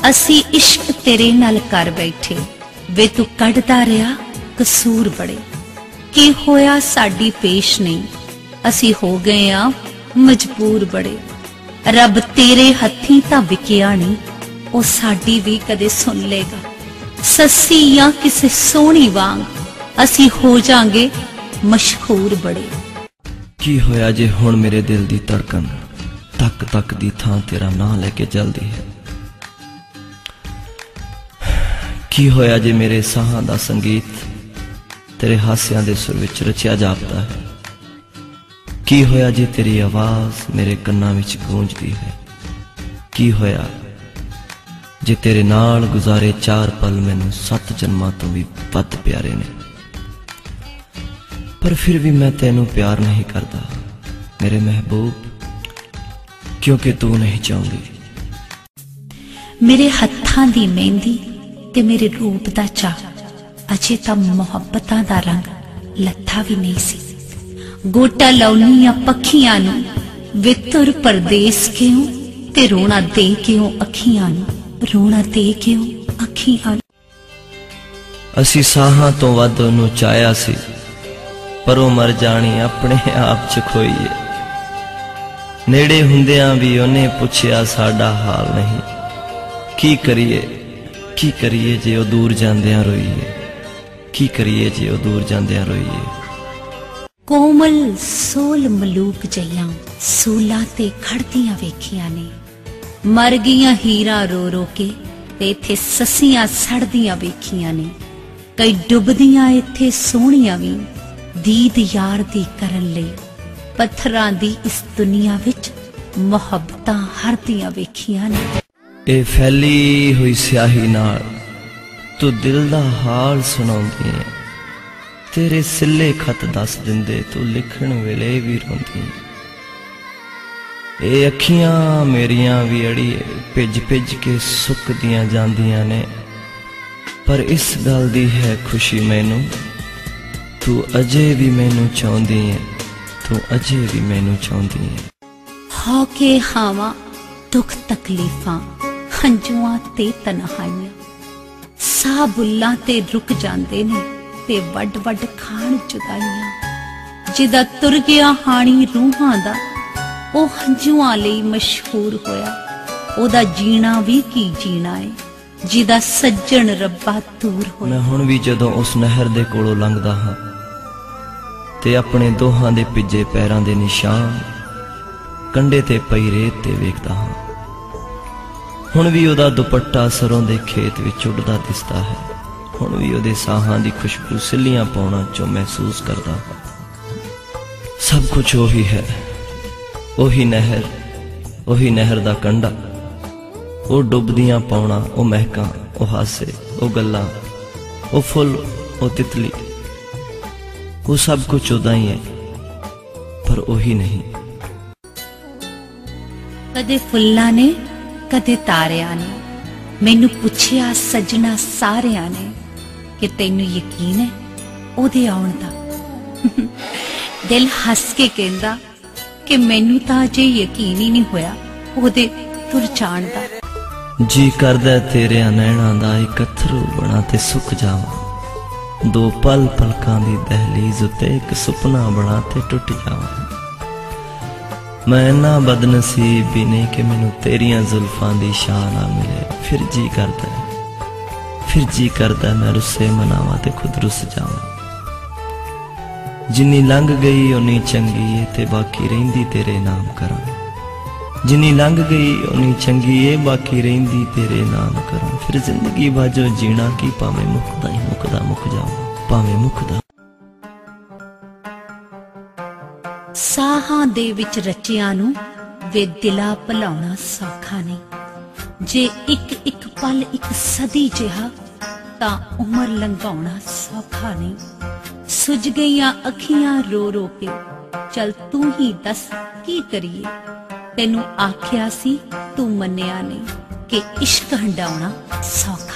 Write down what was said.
असी इश्क तेरे नाल कर बैठे वे तू कढ़दा रहा कसूर बड़े। की होया साडी पेश नहीं असी हो गए आ मजबूर बड़े। रब तेरे हथी तां विकिया नहीं ओ साडी भी कदे सुन लेगा। सस्सी या किसे सोहनी वांग असी हो जांगे मशहूर बड़े। की होया जे हुण मेरे दिल दी धड़कन तक तक दी थां तेरा नां लेके चलदी है। की होया जे मेरे साहां दा संगीत तेरे हास्यां दे सुर विच रचिया जापदा है। की होया जे तेरी आवाज मेरे कन्नां विच गूंजदी है। की होया जे तेरे नाल गुजारे 4 पल मैनू 7 जन्मां तो भी वध प्यारे ने। पर फिर भी मैं तेनू प्यार नहीं करता मेरे महबूब, क्योंकि तू नहीं चाहती। मेरे हत्थां दी मेहंदी ते मेरे रूप दा चा अजे तां मुहब्बतां दा रंग लथा भी नहीं सी। गोटा लाउनियां पखियां नू वे तुर परदेस क्यों ते रोना दे क्यों अखियां नू, रोना दे क्यों अखियां नू। असी साहां तो वध ओनू चाहया सी पर ओ मर जानी अपने आप च खोईए। नेड़े हुंदियां भी ओने पुछया साडा हाल नहीं। की करिए जे ओ दूर जांदियां रोईए। की करिए जे ओ दूर जांदियां रोईए। कोमल सोल मलूक जइयां सूला ते खड़दियां वेखियां ने। मर गईयां हीरा रो रो के ते इत्थे ससियां सड़दियां वेखियां ने। कई डुबदियां इत्थे सोहणियां भी दीद यार दी करन लई। पत्थरां दी इस दुनिया विच मुहब्बतां हरदियां वेखियां ने। ए फैली हुई स्याही नाल तू दिल दा हाल सुनाउंदी है। तेरे सिले खत दस दिंदे तू लिखण वेले भी रोंदी। ए अखियां मेरियां भी अड़िए भिज भिज के सुकदियां जांदियां ने। पर इस गल दी है खुशी मैनू तू अजे भी मैनू चाहुंदी है। तू अजे भी मैनू चाहुंदी है। हो के हावां दुख तकलीफां हंजुआं ते तन्हाइयां साह बुल्लां ते रुक जांदे ने ते वड वड खाण जुदाइयां। जिदा तुर गया हाणी रूहां दा ओ हंजुआं लई मशहूर होया। ओदा जीना भी की जीना है जिदा सज्जन रब्बा दूर होया। मैं हुण भी जदों उस नहर दे कोलों लंघदा हां ते अपने दोहां दे पिजे पैरां दे निशान कंडे ते पई रेत ते वेखदा हां। हुण भी ओदा दुपट्टा सरों दे खेत विच उड़दा दिसदा है। हुण भी ओदे साहां दी खुशबू सिल्लियां पौणा चों महसूस करदा हां। सब कुछ ओही है, ओही नहर दा कंडा, ओ डुबदियां पौणा, ओ महकां, ओ हासे, ओ गल्लां, ओ फुल, ओ तितली, वो सब कुछ ओदा ही है पर ओही नहीं। कदे फुल्लां ने कदे तारियां ने मैनू पुछया सजना सारियां ने कि तैनू यकीन है ओदे आउण दा। दिल हस के कहंदा कि मैनू तां अजे यकीन ही नहीं होया ओदे तुर जाण दा। जी करदा तेरे नैणां दा इक अथरू बना ते सुक जावां। दो पल पलकां दी दहलीज उत्ते इक सुपना बना ते टुट जावां। मैं इन्ना बदनसीब भी नहीं कि मैनू तेरियां जुल्फां दी शाह ना मिले। फिर जी करदा मैं रुस्से मनावा ते खुद रुस जावां। जिन्नी लंघ गई उन्नी चंगी है ते बाकी रहिंदी तेरे नाम करां। जिन्नी लंघ गई उन्नी चंगी है बाकी रहिंदी तेरे नाम करां। फिर जिंदगी बाजो जीना की भावें मुकदा ही मुकदा मुक जावां। भावें मुकदा साहां दे विच रचियां नू वे दिला भुलाउणा सौखा नहीं। जे इक इक पल इक सदी जिहा तां उमर लंघाउणा सौखा नहीं। सुज गईयां अखियां रो रो के चल तू ही दस की करिए। तेनू आख्या सी तू मन्निया नहीं कि इश्क हंडाउणा सौखा।